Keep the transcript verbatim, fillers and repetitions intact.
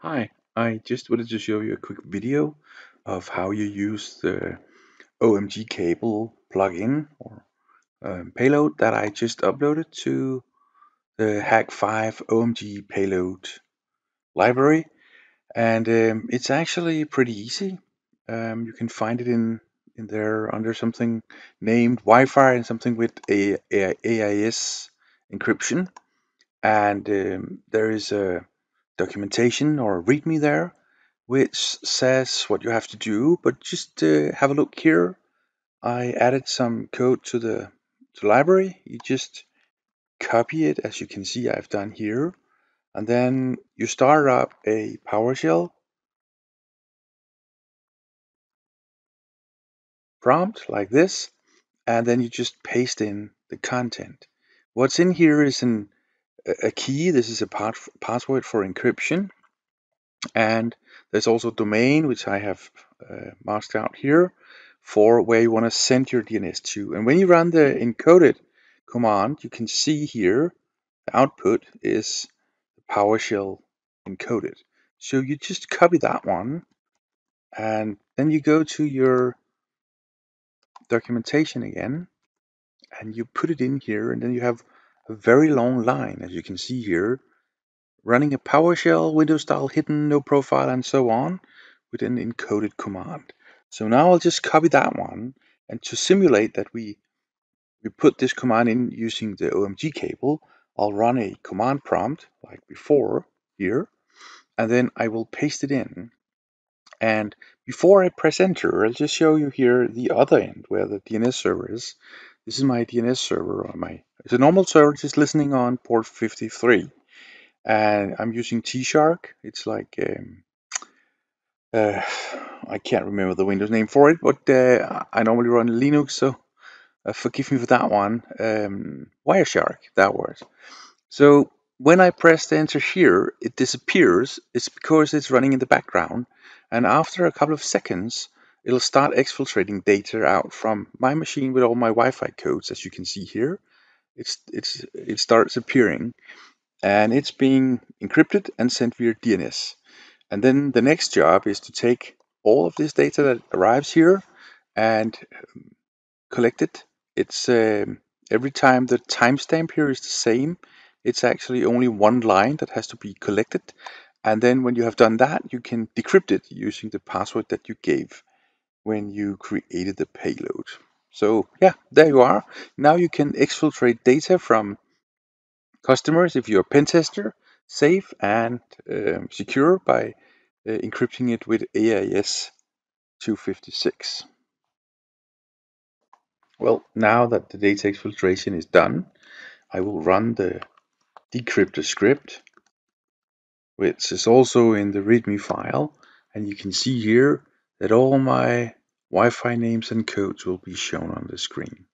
Hi, I just wanted to show you a quick video of how you use the O M G cable plugin or um, payload that I just uploaded to the hack five O M G payload library. And um, it's actually pretty easy. Um, you can find it in, in there under something named Wi-Fi and something with a, a A E S encryption. And um, there is a documentation or a README there which says what you have to do, but just uh, have a look here. I added some code to the to library. You just copy it, as you can see I've done here, and then you start up a PowerShell prompt like this, and then you just paste in the content. What's in here is an, a key. This is a part, password for encryption, and there's also domain, which I have uh, marked out here for where you want to send your D N S to. And when you run the encoded command, you can see here the output is PowerShell encoded. So you just copy that one, and then you go to your documentation again, and you put it in here, and then you have a very long line, as you can see here, running a PowerShell, Windows style hidden, no profile, and so on, with an encoded command. So now I'll just copy that one, and to simulate that we, we put this command in using the O M G cable, I'll run a command prompt like before here, and then I will paste it in. And before I press enter, I'll just show you here the other end where the D N S server is. This is my D N S server on my, it's a normal server just listening on port fifty-three. And I'm using T-Shark. It's like um, uh, I can't remember the Windows name for it, but uh, I normally run Linux, so uh, forgive me for that one. Um, Wireshark, that was. So when I press the enter here, it disappears. It's because it's running in the background, and after a couple of seconds, it'll start exfiltrating data out from my machine with all my Wi-Fi codes, as you can see here. It's it's it starts appearing, and it's being encrypted and sent via D N S. And then the next job is to take all of this data that arrives here and collect it. It's um, every time the timestamp here is the same. It's actually only one line that has to be collected. And then when you have done that, you can decrypt it using the password that you gave when you created the payload. So yeah, there you are. Now you can exfiltrate data from customers if you're a Pentester, safe and um, secure by uh, encrypting it with A E S two fifty-six. Well, now that the data exfiltration is done, I will run the decryptor script, which is also in the README file, and you can see here that all my Wi-Fi names and codes will be shown on the screen.